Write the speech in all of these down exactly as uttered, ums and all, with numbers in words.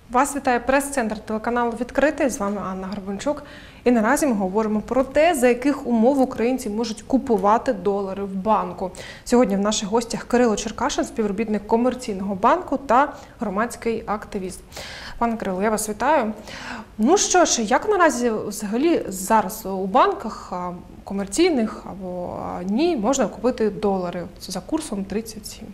Вас вітає прес-центр телеканалу «Відкритий». З вами Анна Горбанчук. І наразі ми говоримо про те, за яких умов українці можуть купувати долари в банку. Сьогодні в наших гостях Кирило Черкашин, співробітник комерційного банку та громадський активіст. Пане Кирило, я вас вітаю. Ну що ж, як наразі взагалі зараз у банках комерційних або ні можна купити долари за курсом тридцять сім?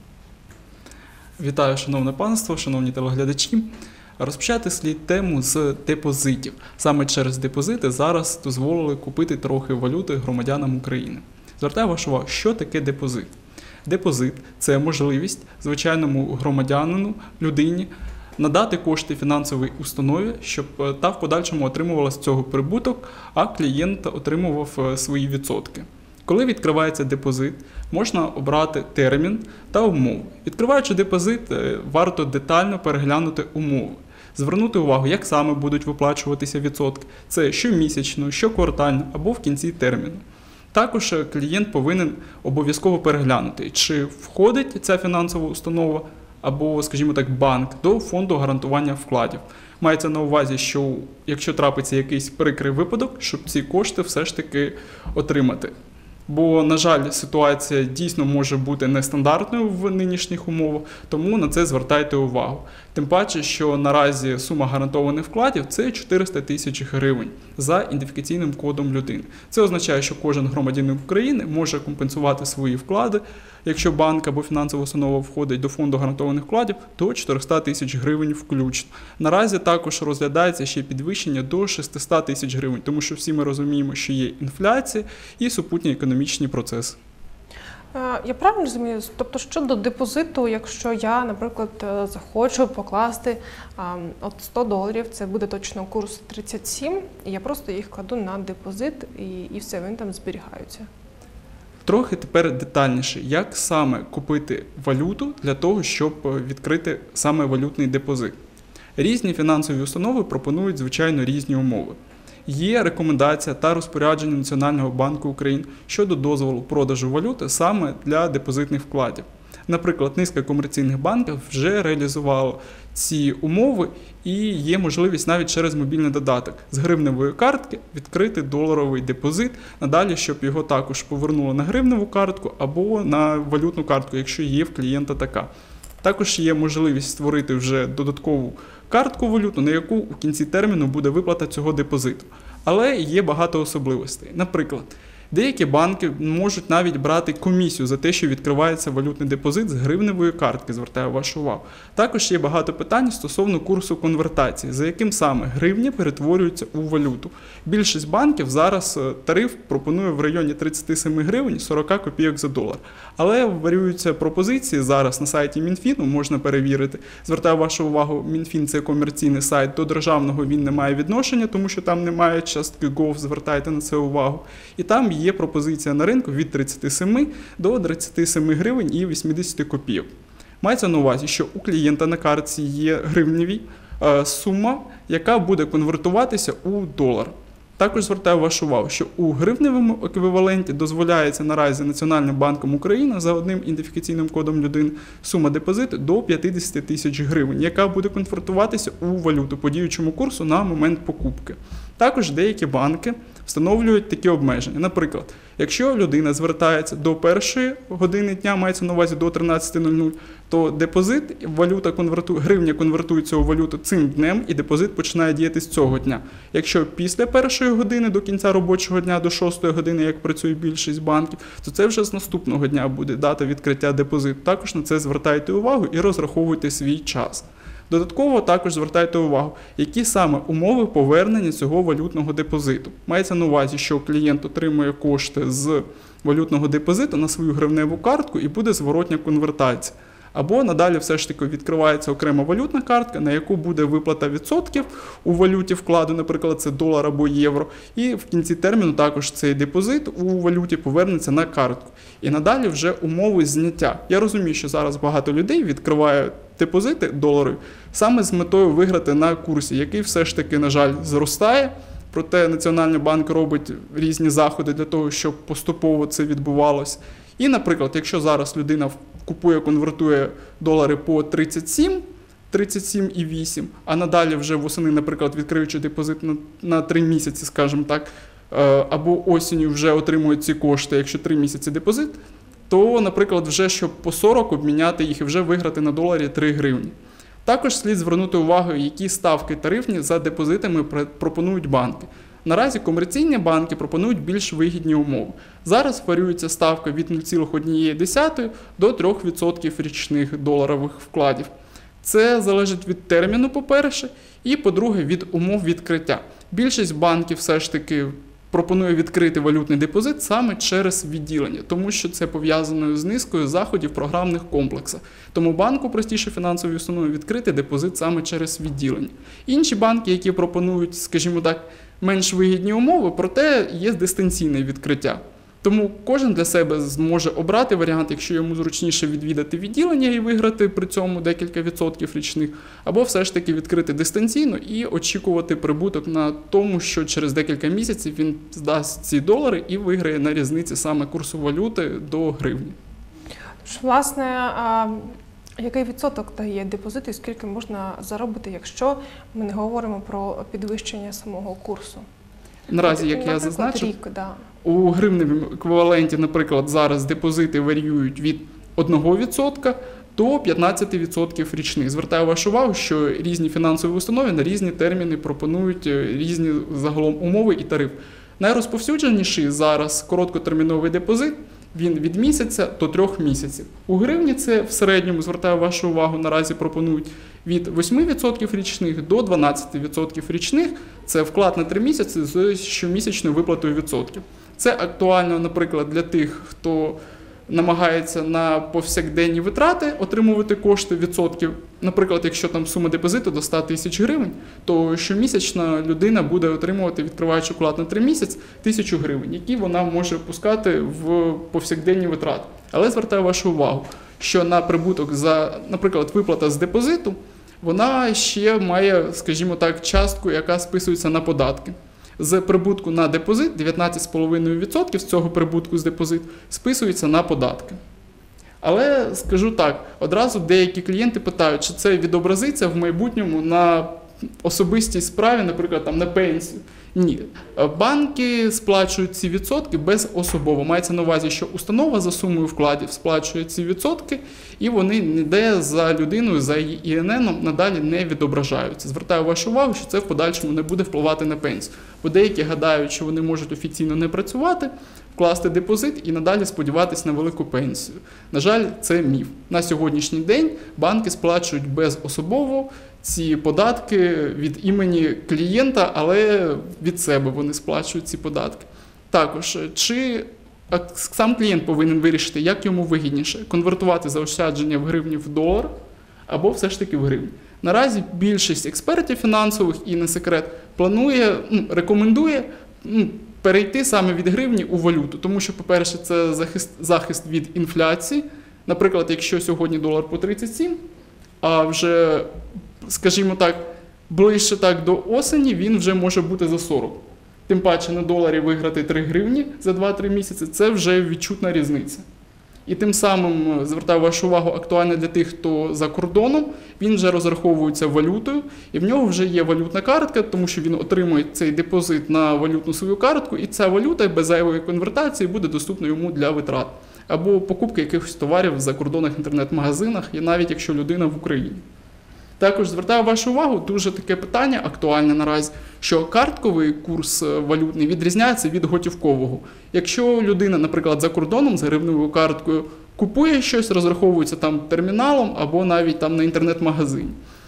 Вітаю, шановне панство, шановні телеглядачі. Розпочати слід тему з депозитів. Саме через депозити зараз дозволили купити трохи валюти громадянам України. Звертаю вашу увагу, що таке депозит? Депозит – це можливість звичайному громадянину, людині, надати кошти фінансовій установі, щоб та в подальшому отримувала з цього прибуток, а клієнт отримував свої відсотки. Коли відкривається депозит, можна обрати термін та умови. Відкриваючи депозит, варто детально переглянути умови. Звернути увагу, як саме будуть виплачуватися відсотки. Це щомісячно, щоквартально або в кінці терміну. Також клієнт повинен обов'язково переглянути, чи входить ця фінансова установа або, скажімо так, банк до фонду гарантування вкладів. Мається на увазі, що якщо трапиться якийсь прикрий випадок, щоб ці кошти все ж таки отримати. Бо, на жаль, ситуація дійсно може бути нестандартною в нинішніх умовах, тому на це звертайте увагу. Тим паче, що наразі сума гарантованих вкладів – це чотириста тисяч гривень за ідентифікаційним кодом людини. Це означає, що кожен громадянин України може компенсувати свої вклади. Якщо банк або фінансова установа входить до фонду гарантованих вкладів, то чотириста тисяч гривень включно. Наразі також розглядається ще підвищення до шістсот тисяч гривень, тому що всі ми розуміємо, що є інфляція і супутні економічні процеси. Я правильно розумію? Тобто щодо депозиту, якщо я, наприклад, захочу покласти от сто доларів, це буде точно курс тридцять сім, і я просто їх кладу на депозит і, і все, вони там зберігаються. Трохи тепер детальніше, як саме купити валюту для того, щоб відкрити саме валютний депозит. Різні фінансові установи пропонують, звичайно, різні умови. Є рекомендація та розпорядження Національного банку України щодо дозволу продажу валюти саме для депозитних вкладів. Наприклад, низка комерційних банків вже реалізувала ці умови і є можливість навіть через мобільний додаток з гривневої картки відкрити доларовий депозит, надалі, щоб його також повернуло на гривневу картку або на валютну картку, якщо є в клієнта така. Також є можливість створити вже додаткову картку валюту, на яку у кінці терміну буде виплата цього депозиту. Але є багато особливостей. Наприклад, деякі банки можуть навіть брати комісію за те, що відкривається валютний депозит з гривневої картки, звертаю вашу увагу. Також є багато питань стосовно курсу конвертації, за яким саме гривні перетворюються у валюту. Більшість банків зараз тариф пропонує в районі тридцять сім гривень сорок копійок за долар. Але варіюються пропозиції зараз на сайті Мінфіну, можна перевірити. Звертаю вашу увагу, Мінфін – це комерційний сайт, до державного він не має відношення, тому що там немає частки Gov, звертайте на це увагу. І там є пропозиція на ринку від тридцяти семи до тридцяти семи гривень і вісімдесят копійок. Мається на увазі, що у клієнта на картці є гривневі е, сума, яка буде конвертуватися у долар. Також звертаю вашу увагу, що у гривневому еквіваленті дозволяється наразі Національним банком України за одним ідентифікаційним кодом людини сума депозиту до п'ятдесят тисяч гривень, яка буде конвертуватися у валюту по діючому курсу на момент покупки. Також деякі банки встановлюють такі обмеження. Наприклад, якщо людина звертається до першої години дня, мається на увазі до тринадцяти нуль нуль, то депозит, валюта конверту... гривня конвертується у валюту цим днем і депозит починає діяти з цього дня. Якщо після першої години до кінця робочого дня, до шостої години, як працює більшість банків, то це вже з наступного дня буде дата відкриття депозиту. Також на це звертайте увагу і розраховуйте свій час. Додатково також звертайте увагу, які саме умови повернення цього валютного депозиту. Мається на увазі, що клієнт отримує кошти з валютного депозиту на свою гривневу картку і буде зворотня конвертація. Або надалі все ж таки відкривається окрема валютна картка, на яку буде виплата відсотків у валюті вкладу, наприклад, це долар або євро. І в кінці терміну також цей депозит у валюті повернеться на картку. І надалі вже умови зняття. Я розумію, що зараз багато людей відкриває депозити доларові саме з метою виграти на курсі, який все ж таки, на жаль, зростає. Проте Національний банк робить різні заходи для того, щоб поступово це відбувалося. І, наприклад, якщо зараз людина купує, конвертує долари по тридцять сім, тридцять сім і вісім, а надалі вже восени, наприклад, відкриючи депозит на, на три місяці, скажімо так, або осінню вже отримують ці кошти, якщо три місяці депозит, то, наприклад, вже щоб по сорок обміняти їх і вже виграти на доларі три гривні. Також слід звернути увагу, які ставки тарифні за депозитами пропонують банки. Наразі комерційні банки пропонують більш вигідні умови. Зараз варіюється ставка від нуль цілих одна десята до трьох відсотків річних доларових вкладів. Це залежить від терміну, по-перше, і, по-друге, від умов відкриття. Більшість банків все ж таки пропонує відкрити валютний депозит саме через відділення, тому що це пов'язано з низкою заходів в програмних комплексах. Тому банку простіше фінансовій установі відкрити депозит саме через відділення. Інші банки, які пропонують, скажімо так, менш вигідні умови, проте є дистанційне відкриття. Тому кожен для себе зможе обрати варіант, якщо йому зручніше відвідати відділення і виграти при цьому декілька відсотків річних, або все ж таки відкрити дистанційно і очікувати прибуток на тому, що через декілька місяців він здасть ці долари і виграє на різниці саме курсу валюти до гривні. Тож, власне, а який відсоток дає депозит і скільки можна заробити, якщо ми не говоримо про підвищення самого курсу? Наразі, як Наприклад, я зазначив, рік, да. у гривневому еквіваленті, наприклад, зараз депозити варіюють від одного відсотка до п'ятнадцяти відсотків річних. Звертаю вашу увагу, що різні фінансові установи на різні терміни пропонують різні загалом умови і тариф. Найрозповсюдженіший зараз короткотерміновий депозит, він від місяця до трьох місяців. У гривні це в середньому, звертаю вашу увагу, наразі пропонують від восьми відсотків річних до дванадцяти відсотків річних. Це вклад на три місяці з щомісячною виплатою відсотків. Це актуально, наприклад, для тих, хто намагається на повсякденні витрати отримувати кошти відсотків. Наприклад, якщо там сума депозиту до ста тисяч гривень, то щомісячна людина буде отримувати, відкриваючи вклад на три місяці, тисячу гривень, які вона може пускати в повсякденні витрати. Але звертаю вашу увагу, що на прибуток за, наприклад, виплата з депозиту, вона ще має, скажімо так, частку, яка списується на податки. З прибутку на депозит дев'ятнадцять цілих п'ять десятих відсотка з цього прибутку з депозиту списується на податки. Але скажу так, одразу деякі клієнти питають, чи це відобразиться в майбутньому на особистій справі, наприклад, там, на пенсію. Ні. Банки сплачують ці відсотки безособово. Мається на увазі, що установа за сумою вкладів сплачує ці відсотки, і вони ніде за людиною, за її І Ен Ен надалі не відображаються. Звертаю вашу увагу, що це в подальшому не буде впливати на пенсію. Бо деякі гадають, що вони можуть офіційно не працювати, вкласти депозит і надалі сподіватися на велику пенсію. На жаль, це міф. На сьогоднішній день банки сплачують безособово ці податки від імені клієнта, але від себе вони сплачують ці податки. Також, чи сам клієнт повинен вирішити, як йому вигідніше – конвертувати заощадження в гривні в долар або все ж таки в гривні. Наразі більшість експертів фінансових, і не секрет, планує, ну, рекомендує ну, перейти саме від гривні у валюту, тому що, по-перше, це захист, захист від інфляції. Наприклад, якщо сьогодні долар по тридцять сім, а вже, скажімо так, ближче так до осені він вже може бути за сорок. Тим паче на доларі виграти три гривні за два-три місяці – це вже відчутна різниця. І тим самим, звертаю вашу увагу, актуально для тих, хто за кордоном, він вже розраховується валютою, і в нього вже є валютна картка, тому що він отримує цей депозит на валютну свою картку, і ця валюта без зайвої конвертації буде доступна йому для витрат. Або покупки якихось товарів в закордонних інтернет-магазинах, і навіть якщо людина в Україні. Також звертаю вашу увагу, дуже таке питання актуальне наразі, що картковий курс валютний відрізняється від готівкового. Якщо людина, наприклад, за кордоном з гривневою карткою купує щось, розраховується там терміналом або навіть там на інтернет-магазині,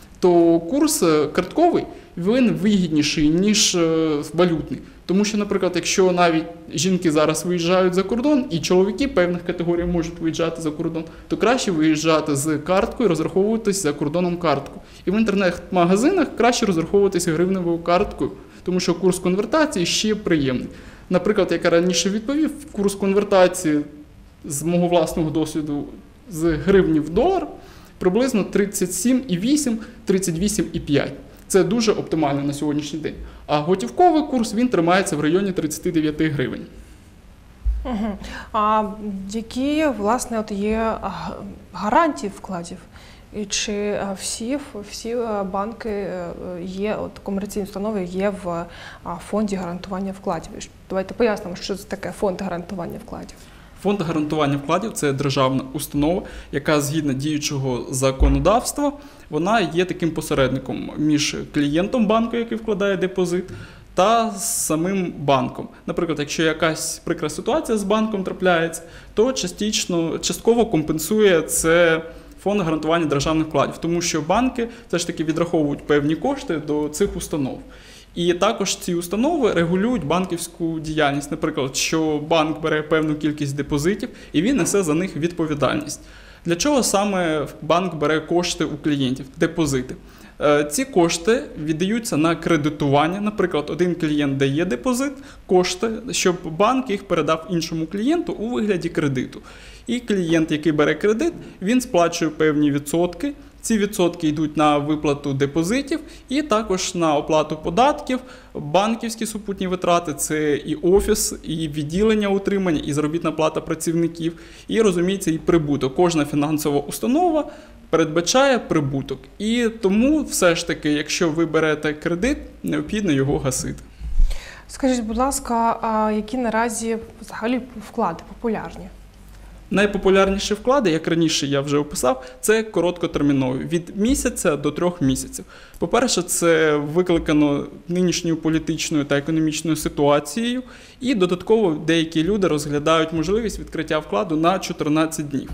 то курс картковий, він вигідніший, ніж валютний. Тому що, наприклад, якщо навіть жінки зараз виїжджають за кордон, і чоловіки певних категорій можуть виїжджати за кордон, то краще виїжджати з карткою, розраховуватись за кордоном карткою. І в інтернет-магазинах краще розраховуватися гривневою карткою, тому що курс конвертації ще приємний. Наприклад, як я раніше відповів, курс конвертації з мого власного досвіду з гривні в долар приблизно тридцять сім і вісім - тридцять вісім і п'ять. Це дуже оптимально на сьогоднішній день. А готівковий курс, він тримається в районі тридцять дев'ять гривень. Угу. А які, власне, от є гарантії вкладів? І чи е, всі, всі е, банки е, є, от комерційні установи є в е, фонді гарантування вкладів? Давайте пояснимо, що це таке фонд гарантування вкладів. Фонд гарантування вкладів – це державна установа, яка згідно діючого законодавства, вона є таким посередником між клієнтом банку, який вкладає депозит, та самим банком. Наприклад, якщо якась прикра ситуація з банком трапляється, то частично, частково компенсує це фонд гарантування державних вкладів, тому що банки все ж таки відраховують певні кошти до цих установ. І також ці установи регулюють банківську діяльність. Наприклад, що банк бере певну кількість депозитів і він несе за них відповідальність. Для чого саме банк бере кошти у клієнтів, депозити? Ці кошти віддаються на кредитування. Наприклад, один клієнт дає депозит, кошти, щоб банк їх передав іншому клієнту у вигляді кредиту. І клієнт, який бере кредит, він сплачує певні відсотки. Ці відсотки йдуть на виплату депозитів і також на оплату податків, банківські супутні витрати, це і офіс, і відділення утримання, і заробітна плата працівників, і, розуміється, і прибуток. Кожна фінансова установа передбачає прибуток. І тому все ж таки, якщо ви берете кредит, необхідно його гасити. Скажіть, будь ласка, а які наразі взагалі вклади популярні? Найпопулярніші вклади, як раніше я вже описав, це короткотермінові, від місяця до трьох місяців. По-перше, це викликано нинішньою політичною та економічною ситуацією, і додатково деякі люди розглядають можливість відкриття вкладу на чотирнадцять днів.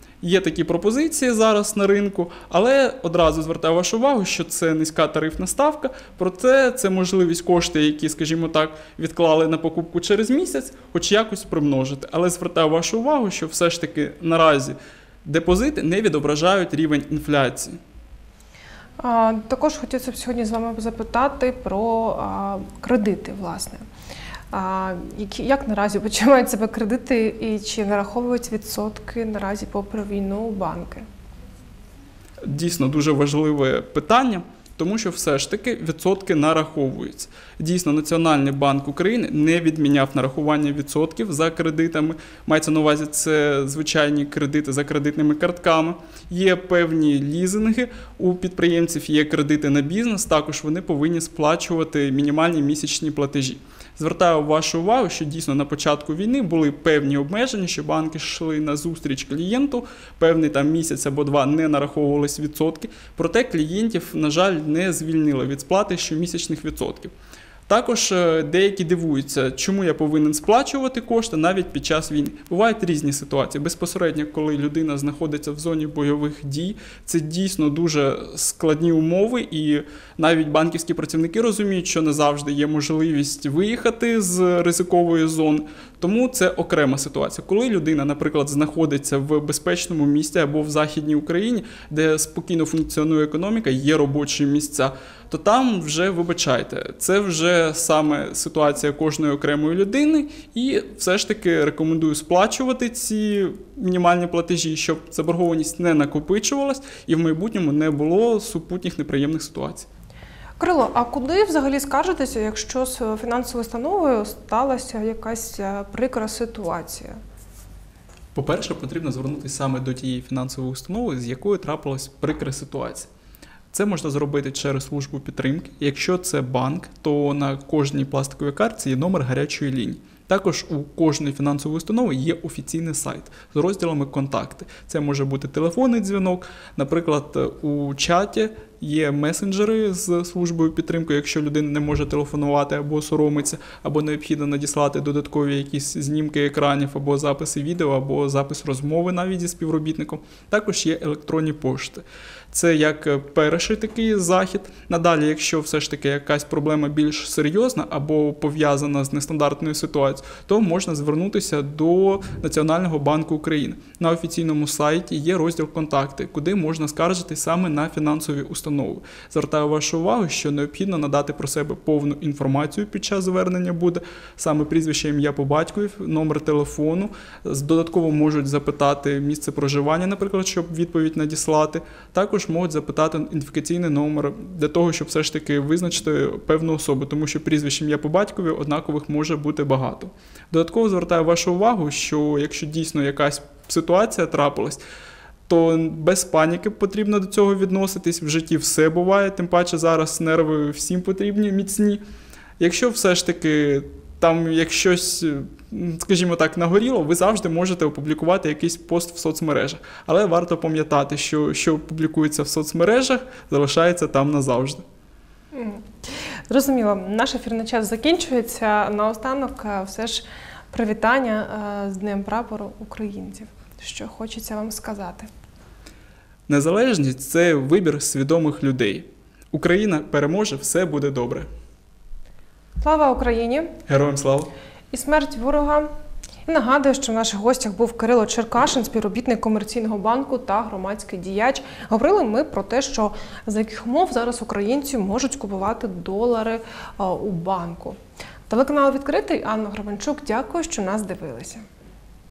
Є такі пропозиції зараз на ринку, але одразу звертаю вашу увагу, що це низька тарифна ставка, проте це можливість кошти, які, скажімо так, відклали на покупку через місяць, хоч якось примножити. Але звертаю вашу увагу, що все ж таки наразі депозити не відображають рівень інфляції. А, також хотілося б сьогодні з вами запитати про а, кредити, власне. А, які, як наразі почувають себе кредити і чи нараховують відсотки наразі попри війну банки? Дійсно, дуже важливе питання, тому що все ж таки відсотки нараховуються. Дійсно, Національний банк України не відміняв нарахування відсотків за кредитами. Мається на увазі, це звичайні кредити за кредитними картками. Є певні лізинги у підприємців, є кредити на бізнес, також вони повинні сплачувати мінімальні місячні платежі. Звертаю вашу увагу, що дійсно на початку війни були певні обмеження, що банки йшли на зустріч клієнту, певний там місяць або два не нараховувались відсотки, проте клієнтів, на жаль, не звільнили від сплати щомісячних відсотків. Також деякі дивуються, чому я повинен сплачувати кошти навіть під час війни. Бувають різні ситуації. Безпосередньо, коли людина знаходиться в зоні бойових дій, це дійсно дуже складні умови, і навіть банківські працівники розуміють, що не завжди є можливість виїхати з ризикової зони. Тому це окрема ситуація. Коли людина, наприклад, знаходиться в безпечному місці або в Західній Україні, де спокійно функціонує економіка, є робочі місця, то там вже, вибачайте, це вже саме ситуація кожної окремої людини, і все ж таки рекомендую сплачувати ці мінімальні платежі, щоб заборгованість не накопичувалась і в майбутньому не було супутніх неприємних ситуацій. Кирило, а куди взагалі скаржитеся, якщо з фінансовою установою сталася якась прикра ситуація? По-перше, потрібно звернутися саме до тієї фінансової установи, з якою трапилась прикра ситуація. Це можна зробити через службу підтримки. Якщо це банк, то на кожній пластиковій картці є номер гарячої лінії. Також у кожної фінансової установи є офіційний сайт з розділами «Контакти». Це може бути телефонний дзвінок, наприклад, у чаті є месенджери з службою підтримки, якщо людина не може телефонувати або соромиться, або необхідно надіслати додаткові якісь знімки екранів, або записи відео, або запис розмови навіть зі співробітником. Також є електронні пошти. Це як перший такий захід. Надалі, якщо все ж таки якась проблема більш серйозна або пов'язана з нестандартною ситуацією, то можна звернутися до Національного банку України. На офіційному сайті є розділ «Контакти», куди можна скаржитись саме на фінансові установи. Звертаю вашу увагу, що необхідно надати про себе повну інформацію під час звернення буде, саме прізвище, ім'я по батькові, номер телефону. Додатково можуть запитати місце проживання, наприклад, щоб відповідь надіслати. Також можуть запитати ідентифікаційний номер для того, щоб все ж таки визначити певну особу, тому що прізвище, ім'я по батькові однакових може бути багато. Додатково звертаю вашу увагу, що якщо дійсно якась ситуація трапилась, то без паніки потрібно до цього відноситись. В житті все буває, тим паче зараз нерви всім потрібні, міцні. Якщо все ж таки там як щось, скажімо так, нагоріло, ви завжди можете опублікувати якийсь пост в соцмережах. Але варто пам'ятати, що що публікується в соцмережах, залишається там назавжди. Зрозуміло. Наш ефірний час закінчується. Наостанок все ж привітання з Днем прапору українців. Що хочеться вам сказати? Незалежність – це вибір свідомих людей. Україна переможе, все буде добре. Слава Україні! Героям слава! І смерть ворога! І нагадую, що в наших гостях був Кирило Черкашин, співробітник комерційного банку та громадський діяч. Говорили ми про те, що за яких умов зараз українці можуть купувати долари у банку. Телеканал «Відкритий», Анна Гребенчук. Дякую, що нас дивилися.